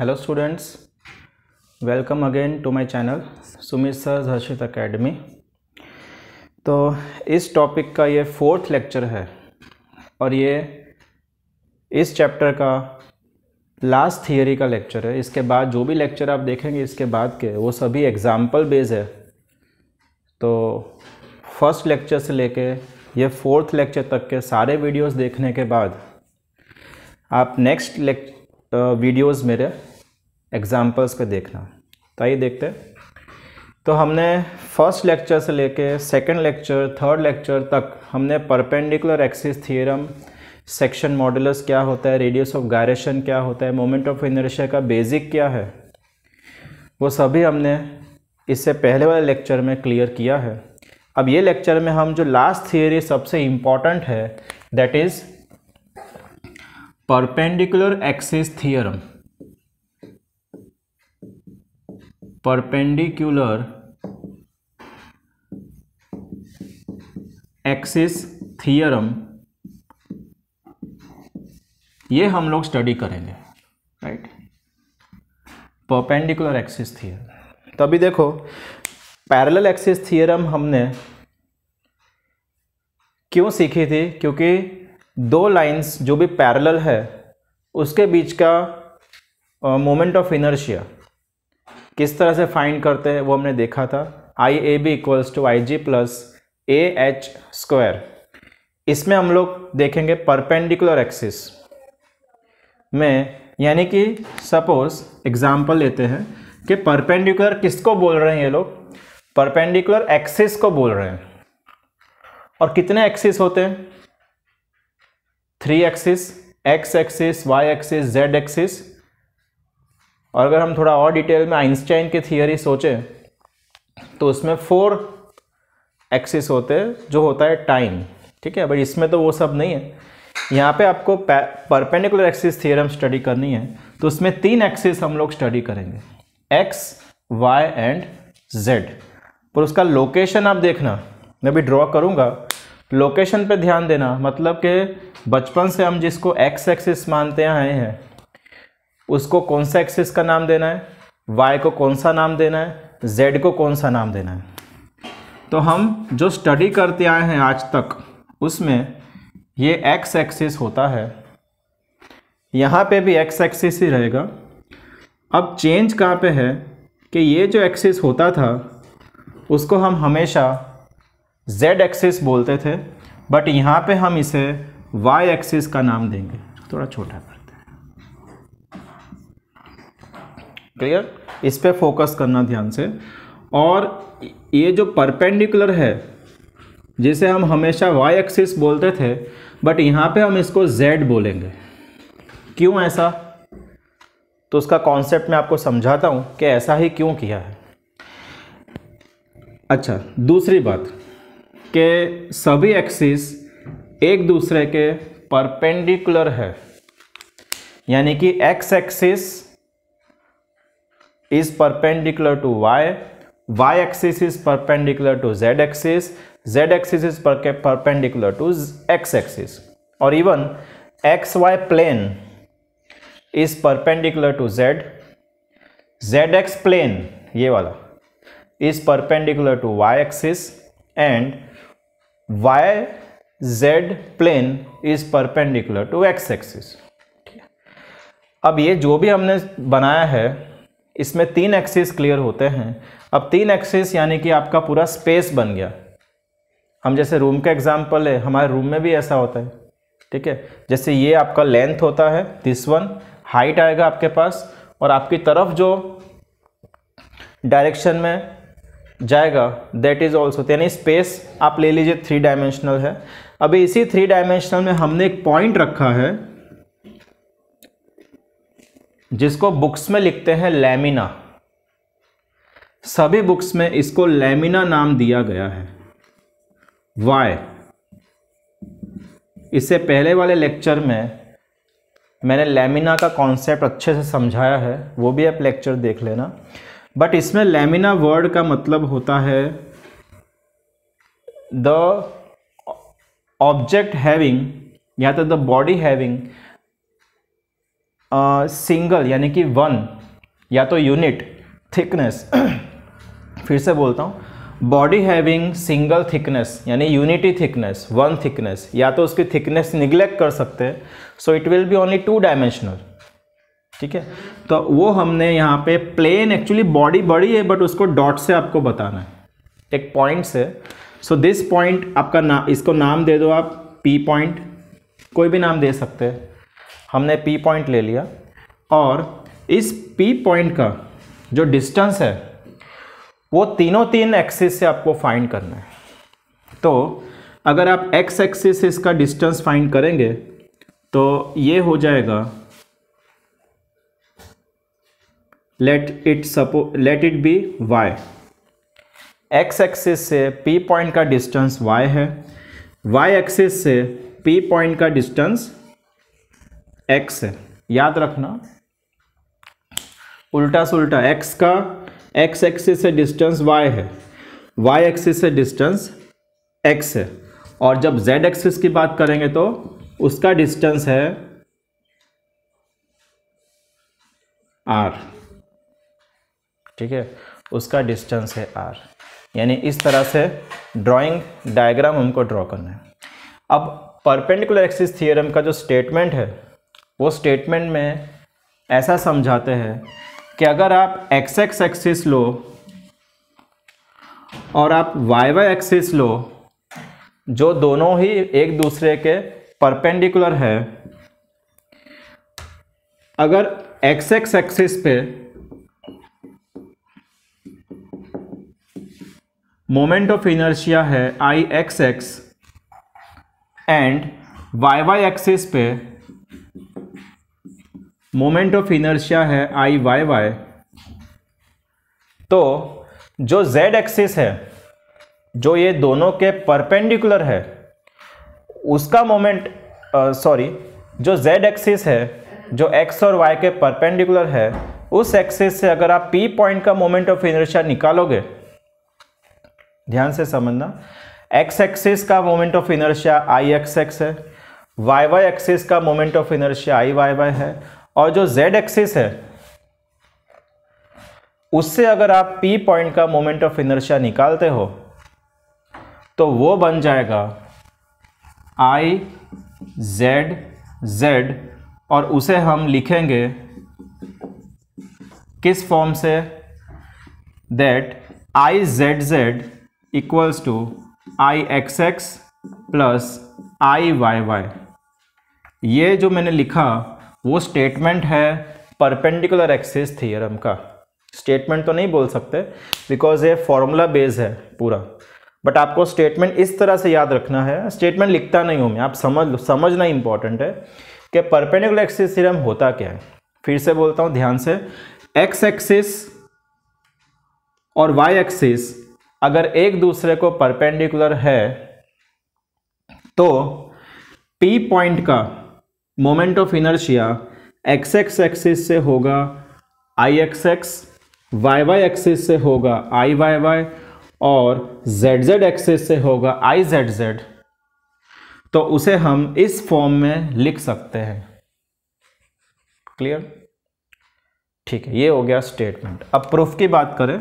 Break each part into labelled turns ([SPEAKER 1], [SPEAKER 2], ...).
[SPEAKER 1] Hello students, welcome again to my channel Sumit sir Harshit academy. तो इस topic का ये 4th लेक्चर है और ये इस चैप्टर का लास्ट थियरी का लेक्चर है। इसके बाद जो भी लेक्चर आप देखेंगे इसके बाद के वो सभी एग्जाम्पल बेस्ड है। तो फर्स्ट लेक्चर से लेके ये 4th लेक्चर तक के सारे वीडियोस देखने के बाद आप नेक्स्ट वीडियोस मेरे एग्जाम्पल्स पे देखना। तो आइए देखते हैं। तो हमने फर्स्ट लेक्चर से लेके सेकंड लेक्चर, थर्ड लेक्चर तक हमने perpendicular axis theorem, section modulus क्या होता है, रेडियस ऑफ गायरेशन क्या होता है, मोमेंट ऑफ इनर्शिया का बेसिक क्या है, वो सभी हमने इससे पहले वाले लेक्चर में क्लियर किया है। अब ये लेक्चर में हम जो लास्ट थियरी सबसे इम्पॉर्टेंट है that is perpendicular axis theorem. Perpendicular axis theorem ये हम लोग स्टडी करेंगे, राइट। Perpendicular axis theorem. तो अभी देखो, पैरेलल एक्सिस थ्योरम हमने क्यों सीखी थी? क्योंकि दो लाइंस जो भी पैरेलल है उसके बीच का मोमेंट ऑफ इनर्शिया किस तरह से फाइंड करते हैं वो हमने देखा था। I A B equals to I G plus A H square. इसमें हम लोग देखेंगे परपेंडिकुलर एक्सिस में, यानी कि सपोज एग्जांपल लेते हैं कि परपेंडिकुलर किसको बोल रहे हैं ये लोग? परपेंडिकुलर एक्सिस को बोल रहे हैं। और कितने एक्सिस होते हैं? 3 axis, X axis, Y axis, Z axis. और अगर हम थोड़ा और डिटेल में आइंस्टाइन की थियरी सोचें तो उसमें 4 एक्सिस होते हैं, जो होता है टाइम, ठीक है। बट इसमें तो वो सब नहीं है। यहाँ पे आपको परपेंडिकुलर एक्सिस थ्योरम स्टडी करनी है तो उसमें 3 एक्सिस हम लोग स्टडी करेंगे, एक्स, वाई एंड जेड। पर उसका लोकेशन आप देखना, मैं भी ड्रॉ करूँगा, लोकेशन पे ध्यान देना। मतलब कि बचपन से हम जिसको एक्स एक्सिस मानते आए हैं उसको कौन सा एक्सिस का नाम देना है, y को कौन सा नाम देना है, z को कौन सा नाम देना है। तो हम जो स्टडी करते आए हैं आज तक उसमें ये x एक्सिस होता है, यहाँ पे भी x एक्सिस ही रहेगा। अब चेंज कहाँ पे है कि ये जो एक्सिस होता था उसको हम हमेशा z एक्सिस बोलते थे, बट यहाँ पे हम इसे y एक्सिस का नाम देंगे। थोड़ा छोटा करते हैं, क्लियर? इस पे फोकस करना ध्यान से। और ये जो परपेंडिकुलर है जिसे हम हमेशा y एक्सिस बोलते थे, बट यहाँ पे हम इसको z बोलेंगे। क्यों ऐसा? तो उसका कॉन्सेप्ट मैं आपको समझाता हूँ कि ऐसा ही क्यों किया है। अच्छा, दूसरी बात कि सभी एक्सिस एक दूसरे के परपेंडिकुलर है, यानी कि x axis is perpendicular to y axis is perpendicular to z axis is perpendicular to x axis, or even xy plane is perpendicular to zx plane ये वाला is perpendicular to y axis and yz plane is perpendicular to x axis। अब ये जो भी हमने बनाया है इसमें 3 एक्सिस क्लियर होते हैं। अब 3 एक्सिस यानी कि आपका पूरा स्पेस बन गया। हम जैसे रूम का एग्जांपल है, हमारे रूम में भी ऐसा होता है, ठीक है। जैसे ये आपका लेंथ होता है, दिस वन, हाइट आएगा आपके पास, और आपकी तरफ जो डायरेक्शन में जाएगा दैट इज ऑल्सो, यानी स्पेस आप ले लीजिए 3 डायमेंशनल है। अभी इसी 3 डायमेंशनल में हमने एक पॉइंट रखा है जिसको बुक्स में लिखते हैं लैमिना। सभी बुक्स में इसको लैमिना नाम दिया गया है। वाई, इससे पहले वाले लेक्चर में मैंने लैमिना का कॉन्सेप्ट अच्छे से समझाया है, वो भी आप लेक्चर देख लेना। बट इसमें लैमिना वर्ड का मतलब होता है द ऑब्जेक्ट हैविंग या तो द बॉडी हैविंग सिंगल यानी कि वन या तो यूनिट थिकनेस, फिर से बोलता हूँ, बॉडी हैविंग सिंगल थिकनेस यानी यूनिटी थिकनेस, वन थिकनेस, या तो उसकी थिकनेस निग्लेक्ट कर सकते हैं, so it will be only 2 dimensional. ठीक है, तो वो हमने यहाँ पे प्लेन, एक्चुअली बॉडी बड़ी है बट उसको डॉट से आपको बताना है, एक पॉइंट से। सो दिस पॉइंट आपका इसको नाम दे दो आप पी पॉइंट, कोई भी नाम दे सकते हैं, हमने पी पॉइंट ले लिया। और इस पी पॉइंट का जो डिस्टेंस है वो तीन एक्सिस से आपको फाइंड करना है। तो अगर आप एक्स एक्सिस से इसका डिस्टेंस फाइंड करेंगे तो ये हो जाएगा, let it be y। X axis से p पॉइंट का डिस्टेंस y है, y एक्सिस से p पॉइंट का डिस्टेंस x है। याद रखना, उल्टा सुल्टा, x का x एक्सिस से डिस्टेंस y है, y एक्सिस से डिस्टेंस x है, और जब z एक्सिस की बात करेंगे तो उसका डिस्टेंस है r। ठीक है, उसका डिस्टेंस है r। यानी इस तरह से ड्राइंग डायग्राम हमको ड्रॉ करना है। अब परपेंडिकुलर एक्सिस थ्योरम का जो स्टेटमेंट है वो स्टेटमेंट में ऐसा समझाते हैं कि अगर आप एक्स एक्स एक्सिस लो और आप वाई वाई एक्सिस लो, जो दोनों ही एक दूसरे के परपेंडिकुलर है, अगर एक्स एक्स एक्सिस पे मोमेंट ऑफ इनर्शिया है I X X and Y Y axis पे मोमेंट ऑफ इनर्शिया है आई वाई वाई, तो जो z एक्सिस है जो ये दोनों के परपेंडिकुलर है उसका मोमेंट, जो z एक्सिस है जो x और y के परपेंडिकुलर है, उस एक्सिस से अगर आप p पॉइंट का मोमेंट ऑफ इनर्शिया निकालोगे, ध्यान से समझना, x एक्सिस का moment of inertia I X X है, वाई वाई एक्सिस का moment of inertia I Y Y है, और जो z एक्सिस है उससे अगर आप p पॉइंट का मोमेंट ऑफ इनर्शिया निकालते हो तो वो बन जाएगा i z z, और उसे हम लिखेंगे किस फॉर्म से, that i z z equals to i x x plus i y y। ये जो मैंने लिखा वो स्टेटमेंट है परपेंडिकुलर एक्सिस थ्योरम का। स्टेटमेंट तो नहीं बोल सकते बिकॉज ये फॉर्मूला बेस है पूरा, बट आपको स्टेटमेंट इस तरह से याद रखना है। स्टेटमेंट लिखता नहीं हूँ मैं, आप समझना इंपॉर्टेंट है कि परपेंडिकुलर एक्सिस थ्योरम होता क्या है। फिर से बोलता हूँ ध्यान से, एक्स एक्सिस और वाई एक्सिस अगर एक दूसरे को परपेंडिकुलर है तो P पॉइंट का moment of inertia X X axis से होगा I X X, Y Y axis से होगा आई वाई वाई, और जेड जेड एक्सिस से होगा आई जेड जेड। तो उसे हम इस फॉर्म में लिख सकते हैं। क्लियर? ठीक है, ये हो गया स्टेटमेंट। अब प्रूफ की बात करें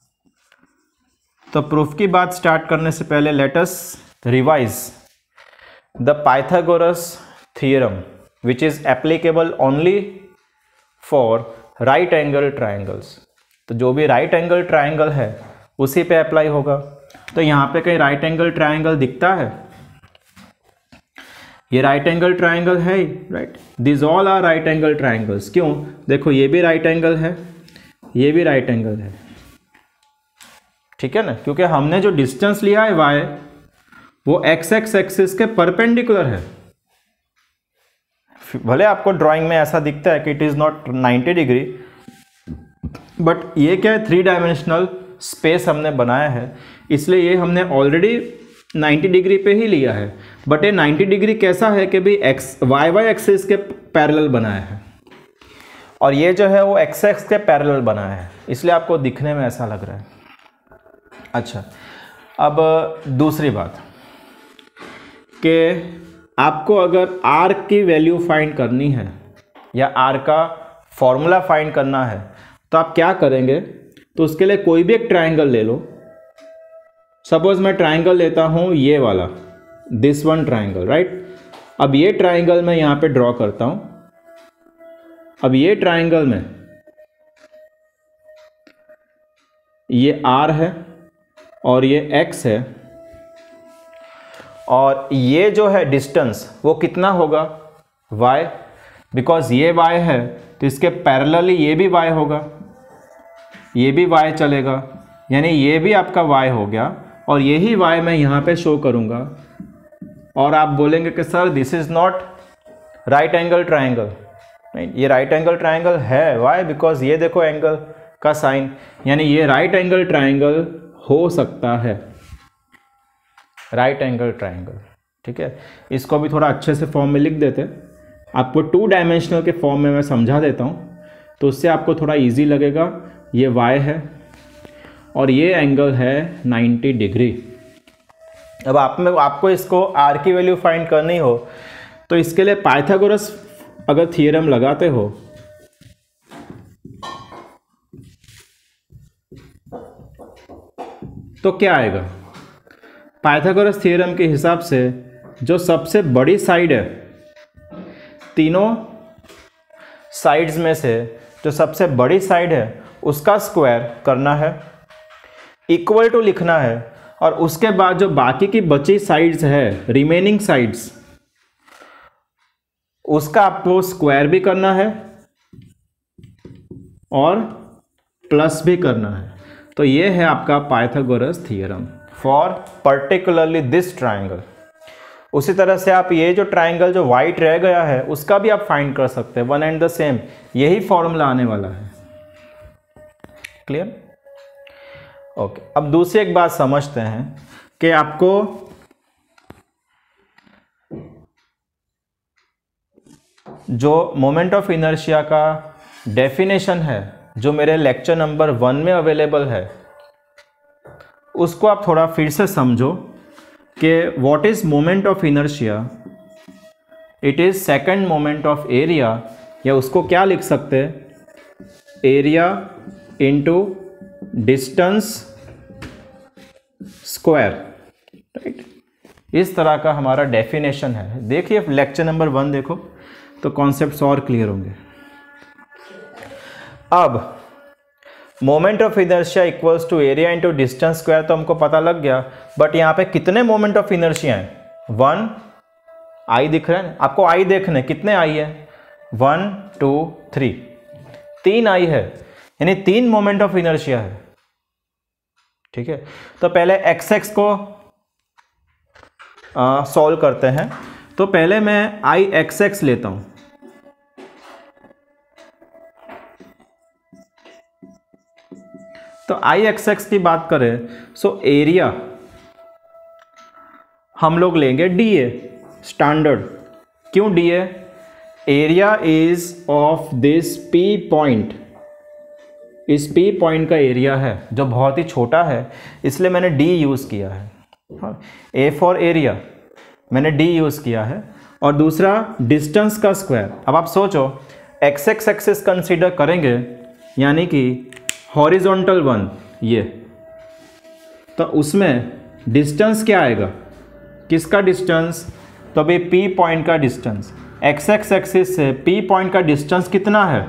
[SPEAKER 1] तो प्रूफ की बात स्टार्ट करने से पहले let us revise the Pythagoras theorem which is applicable only for right angle triangles. तो जो भी राइट एंगल ट्राइंगल है उसी पे अप्लाई होगा। तो यहाँ पे कहीं राइट एंगल ट्राइंगल दिखता है? ये राइट एंगल ट्राइंगल है, right, this all are right angle triangles. क्यों? देखो ये भी राइट एंगल है, ये भी राइट एंगल है, ठीक है ना, क्योंकि हमने जो डिस्टेंस लिया है y वो एक्स एक्स एक्सिस के परपेंडिकुलर है। भले आपको ड्राइंग में ऐसा दिखता है कि it is not 90 degree, but ये क्या है, 3 डायमेंशनल स्पेस हमने बनाया है, इसलिए ये हमने ऑलरेडी 90 डिग्री पे ही लिया है। बट ये 90 डिग्री कैसा है कि भाई वाई वाई एक्सिस के पैरेलल बनाया है, और ये जो है वो एक्स एक्स के पैरेलल बनाया है, इसलिए आपको दिखने में ऐसा लग रहा है। अच्छा, अब दूसरी बात कि आपको अगर r की वैल्यू फाइंड करनी है या आर का फॉर्मूला फाइंड करना है तो आप क्या करेंगे, तो उसके लिए कोई भी एक ट्राइंगल ले लो। सपोज मैं ट्राइंगल लेता हूँ ये वाला, दिस वन ट्राइंगल, राइट। अब ये ट्राइंगल मैं यहाँ पे ड्रॉ करता हूँ। अब ये ट्राइंगल में ये आर है और ये एक्स है, और ये जो है डिस्टेंस वो कितना होगा, y, बिकॉज ये y है तो इसके पैरेलली ये भी y होगा, ये भी y चलेगा, यानी ये भी आपका y हो गया, और यही y मैं यहाँ पे शो करूँगा। और आप बोलेंगे कि sir this is not right angle triangle. नहीं, ये राइट एंगल ट्राइंगल है, वाई, बिकॉज ये देखो एंगल का साइन, यानी ये राइट एंगल ट्राइंगल हो सकता है, राइट एंगल ट्राइंगल। ठीक है, इसको भी थोड़ा अच्छे से फॉर्म में लिख देते, आपको 2 डायमेंशनल के फॉर्म में मैं समझा देता हूँ तो उससे आपको थोड़ा इजी लगेगा। ये y है और ये एंगल है 90 डिग्री। अब आपको इसको r की वैल्यू फाइंड करनी हो तो इसके लिए पाइथागोरस अगर थियरम लगाते हो तो क्या आएगा, पाइथागोरस थ्योरम के हिसाब से जो सबसे बड़ी साइड है, तीनों साइड्स में से जो सबसे बड़ी साइड है उसका स्क्वायर करना है, इक्वल टू लिखना है, और उसके बाद जो बाकी की बची साइड्स है, रिमेनिंग साइड्स, उसका आपको स्क्वायर भी करना है और प्लस भी करना है। तो ये है आपका Pythagoras theorem for particularly this triangle. उसी तरह से आप ये जो ट्राइंगल जो वाइट रह गया है उसका भी आप फाइंड कर सकते हैं, वन एंड द सेम, यही फॉर्मूला आने वाला है। क्लियर? ओके, अब दूसरी एक बात समझते हैं कि आपको जो मोमेंट ऑफ इनर्शिया का डेफिनेशन है जो मेरे लेक्चर नंबर 1 में अवेलेबल है, उसको आप थोड़ा फिर से समझो कि what is moment of inertia, it is second moment of area, या उसको क्या लिख सकते हैं, area into distance square, right. इस तरह का हमारा डेफिनेशन है। देखिए लेक्चर नंबर 1 देखो तो कॉन्सेप्ट्स और क्लियर होंगे। अब moment of inertia equals to area into distance square तो हमको पता लग गया, बट यहाँ पे कितने मोमेंट ऑफ इनर्शिया हैं, 1 आई दिख रहा है, आपको आई देखने कितने आई है, 1 2 3, 3 आई है, यानी 3 मोमेंट ऑफ इनर्शिया है। ठीक है, तो पहले एक्स एक्स को सॉल्व करते हैं। तो पहले मैं आई एक्स एक्स लेता हूं, तो आई एक्स एक्स की बात करें सो एरिया हम लोग लेंगे डी ए स्टैंडर्ड। क्यों D A? Area is of this P point, इस पी पॉइंट का एरिया है जो बहुत ही छोटा है, इसलिए मैंने डी यूज़ किया है। ए फॉर एरिया मैंने डी यूज़ किया है, और दूसरा डिस्टेंस का स्क्वायर। अब आप सोचो एक्स एक्स एक्सिस कंसीडर करेंगे, यानी कि हॉरिजॉन्टल वन ये, तो उसमें डिस्टेंस क्या आएगा, किसका डिस्टेंस, तो अभी पी पॉइंट का डिस्टेंस, एक्स एक्स एक्सिस से पी पॉइंट का डिस्टेंस कितना है,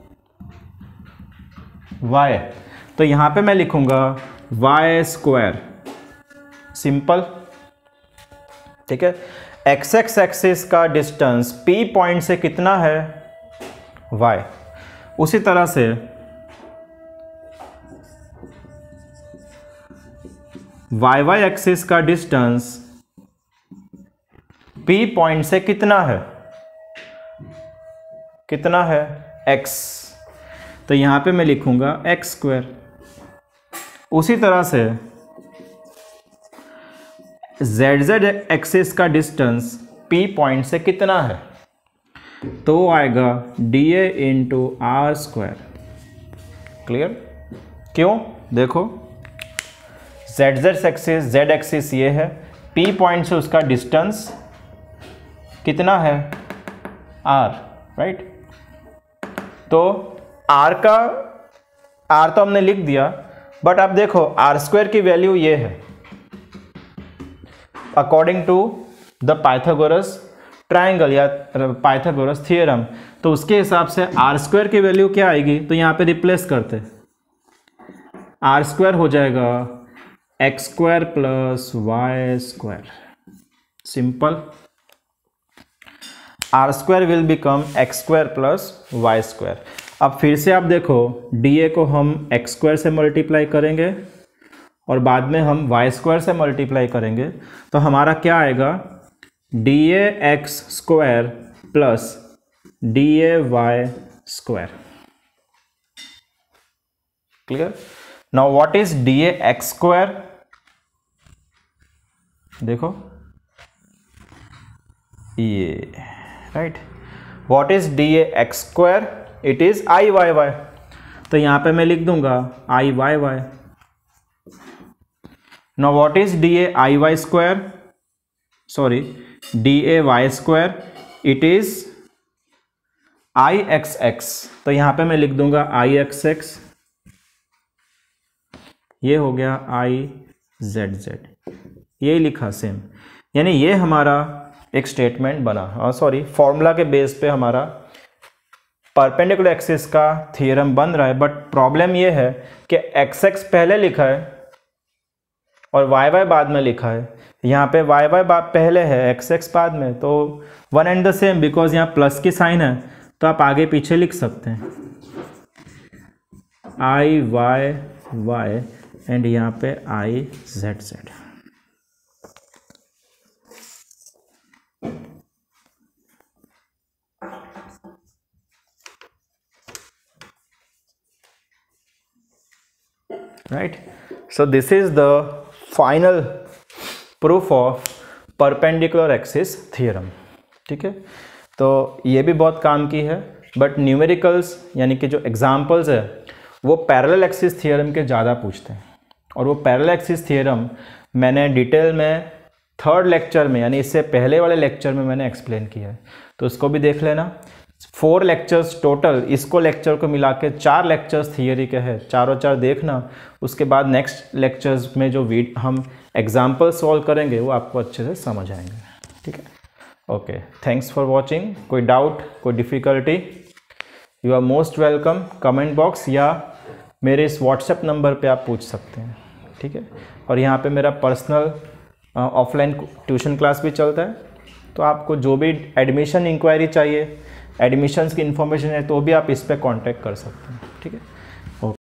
[SPEAKER 1] y। तो यहाँ पे मैं लिखूंगा y स्क्वायर, सिंपल। ठीक है, एक्स एक्स एक्सिस का डिस्टेंस p पॉइंट से कितना है, y। उसी तरह से y एक्सिस का डिस्टेंस p पॉइंट से कितना है, x। तो यहाँ पे मैं लिखूंगा एक्स स्क्वायर। उसी तरह से जेड एक्सिस का डिस्टेंस पी पॉइंट से कितना है, तो वो आएगा D A into R square. Clear? क्यों? देखो जेड एक्सिस ये है, पी पॉइंट से उसका डिस्टेंस कितना है, आर, राइट। तो r तो हमने लिख दिया, बट अब देखो आर स्क्वायर की वैल्यू ये है according to the Pythagoras triangle या पाइथागोरस थियरम। तो उसके हिसाब से आर स्क्वायर की वैल्यू क्या आएगी, तो यहाँ पे रिप्लेस करते, आर स्क्वायर हो जाएगा X square plus Y square, simple. R square will become X square plus Y square. अब फिर से आप देखो डी ए को हम एक्स स्क्वायर से मल्टीप्लाई करेंगे और बाद में हम वाई स्क्वायर से मल्टीप्लाई करेंगे, तो हमारा क्या आएगा, D A X square plus D A Y square. Clear? Now what is D A X square? देखो ये right, what is D A X square? It is I Y Y. तो यहां पे मैं लिख दूंगा I Y Y. Now what is D A I Y square, sorry D A Y square? It is I X X. तो यहां पे मैं लिख दूंगा आई एक्स एक्स, ये हो गया आई जेड जेड, ये लिखा सेम। यानी ये हमारा एक स्टेटमेंट बना, सॉरी फॉर्मूला के बेस पे हमारा परपेंडिकुलर एक्सिस का थ्योरम बन रहा है। बट प्रॉब्लम ये है कि एक्स एक्स पहले लिखा है और वाई वाई बाद में लिखा है। यहाँ पे वाई वाई पहले है, एक्स एक्स बाद में, तो one and the same, because यहाँ प्लस की साइन है तो आप आगे पीछे लिख सकते हैं आई वाई वाई एंड यहाँ पे I Z Z. Right, so this is the final proof of perpendicular axis theorem. ठीक है, तो ये भी बहुत काम की है, बट न्यूमेरिकल्स यानी कि जो एग्जाम्पल्स है वो पैरेलल एक्सिस थ्योरम के ज़्यादा पूछते हैं। और वो पैरेलल एक्सिस थ्योरम मैंने डिटेल में थर्ड लेक्चर में, यानी इससे पहले वाले लेक्चर में मैंने एक्सप्लेन किया है, तो उसको भी देख लेना। 4 लेक्चर्स टोटल, इसको लेक्चर को मिला के 4 लेक्चर्स थियरी के हैं, चारों चार देखना। उसके बाद नेक्स्ट लेक्चर्स में जो हम एग्जाम्पल सॉल्व करेंगे वो आपको अच्छे से समझ आएंगे। ठीक है, ओके, थैंक्स फॉर वॉचिंग। कोई डाउट, कोई difficulty, you are most welcome. Comment box या मेरे इस व्हाट्सएप नंबर पे आप पूछ सकते हैं। ठीक है, और यहाँ पे मेरा पर्सनल ऑफलाइन ट्यूशन क्लास भी चलता है, तो आपको जो भी एडमिशन इंक्वायरी चाहिए, एडमिशन्स की इन्फॉर्मेशन है, तो भी आप इस पर कांटेक्ट कर सकते हैं। ठीक है।